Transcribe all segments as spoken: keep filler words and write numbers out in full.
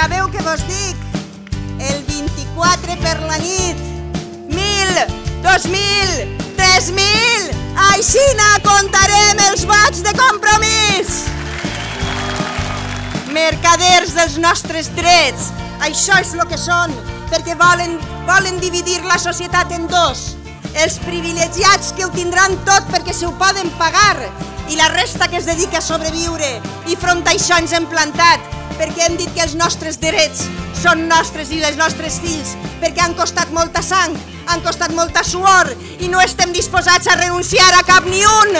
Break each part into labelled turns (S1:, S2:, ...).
S1: sabeu què vos dic? El vint-i-quatre per la nit, mil, dos mil, tres mil, aixina comptarem els vots de Compromís. Mercaders dels nostres drets, això és el que són, perquè volen, volen dividir la societat en dos. Els privilegiats que ho tindran tot perquè se ho poden pagar i la resta que es dedica a sobreviure. I front a això ens hem plantat, perquè hem dit que els nostres drets són nostres i els nostres fills, perquè han costat molta sang, han costat molta suor i no estem disposats a renunciar a cap ni un.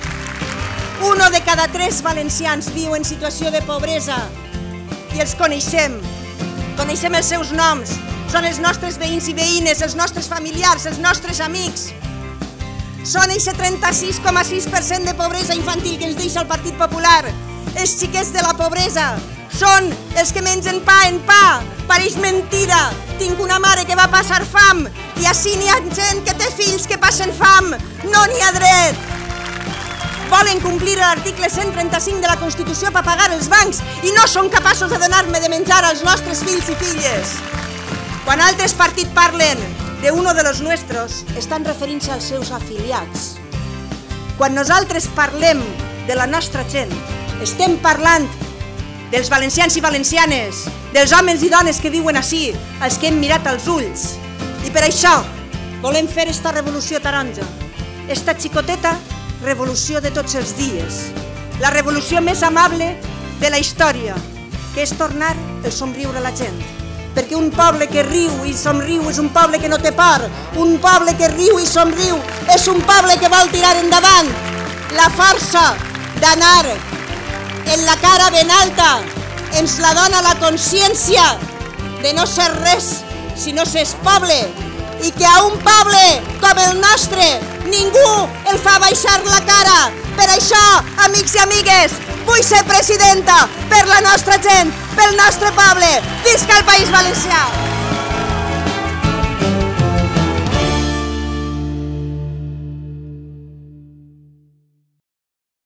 S1: Uno de cada tres valencians viu en situació de pobresa i els coneixem, coneixem els seus noms, són els nostres veïns i veïnes, els nostres familiars, els nostres amics. Són eixe trenta-sis coma sis per cent de pobresa infantil que ens deixa el Partit Popular. Els xiquets de la pobresa són els que mengen pa en pa. Pareix mentida, tinc una mare que va passar fam i així n'hi ha gent que té fills que passen fam. No n'hi ha dret. Volen complir l'article cent trenta-cinc de la Constitució per pagar els bancs i no són capaços de donar-me de menjar als nostres fills i filles. Quan altres partits parlen de uno de los nuestros, estan referint-se als seus afiliats. Quan nosaltres parlem de la nostra gent, estem parlant dels valencians i valencianes, dels homes i dones que viuen ací, els que hem mirat als ulls. I per això volem fer esta revolució taronja, esta xicoteta revolució de tots els dies, la revolució més amable de la història, que és tornar el somriure a la gent. Perquè un poble que riu i somriu és un poble que no té por, un poble que riu i somriu és un poble que vol tirar endavant. La força d'anar en la cara ben alta ens la dona la consciència de no ser res si no s'és poble i que a un poble com el nostre ningú el fa baixar la cara. Per això, amics i amigues, vull ser presidenta per la nostra gent, pel nostre poble. Visca el País Valencià!